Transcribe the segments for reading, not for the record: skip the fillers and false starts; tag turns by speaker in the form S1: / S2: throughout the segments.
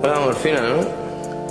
S1: La morfina, ¿no?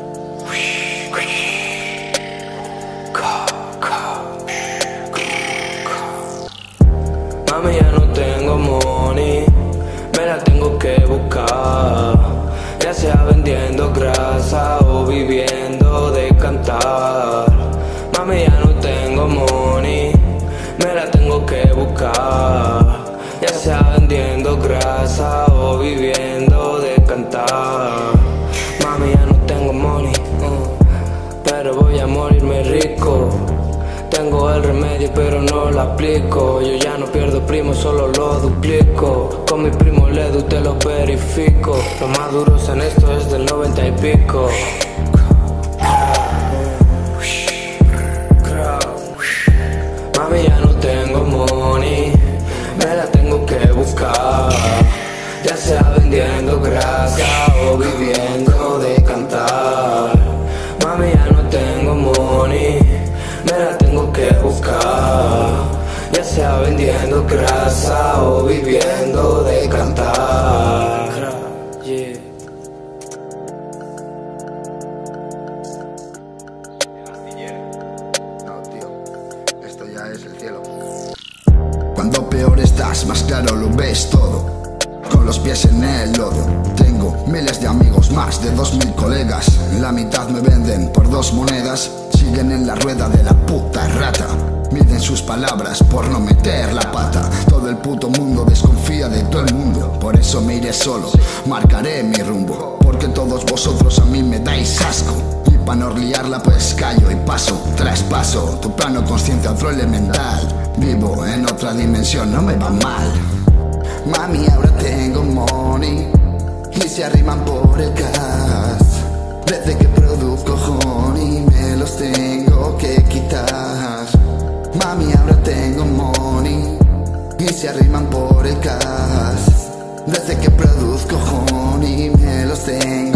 S1: Mami, ya no tengo money, me la tengo que buscar, ya sea vendiendo grasa o viviendo de cantar. Mami, ya no tengo money, me la tengo que buscar, ya sea vendiendo grasa o viviendo de cantar. Mami, ya no tengo money, pero voy a morirme rico. Tengo el remedio pero no lo aplico. Yo ya no pierdo primo, solo lo duplico. Con mi primo Ledu te lo verifico. Lo más duro en esto es del 90 y pico. Mami, ya no tengo money, me la tengo que buscar, ya sea vendiendo grasa o viviendo de cantar. Mami, ya no tengo money, me la tengo que buscar, ya sea vendiendo grasa o viviendo de cantar. Yeah.
S2: No, tío, esto ya es el cielo. Cuando peor estás, más claro lo ves todo, con los pies en el lodo. Tengo miles de amigos, más de 2000 colegas. La mitad me venden por 2 monedas. Siguen en la rueda de la puta rata, miden sus palabras por no meter la pata. Todo el puto mundo desconfía de todo el mundo, por eso me iré solo, marcaré mi rumbo, porque todos vosotros a mí me dais asco. Y pa' no liarla pues callo y paso tras paso. Tu plano consciente a otro elemental, vivo en otra dimensión, no me va mal. Mami, ahora tengo money y se arriman por el gas. Desde que produzco honey me los tengo que quitar. Mami, ahora tengo money y se arriman por el gas. Desde que produzco honey me los tengo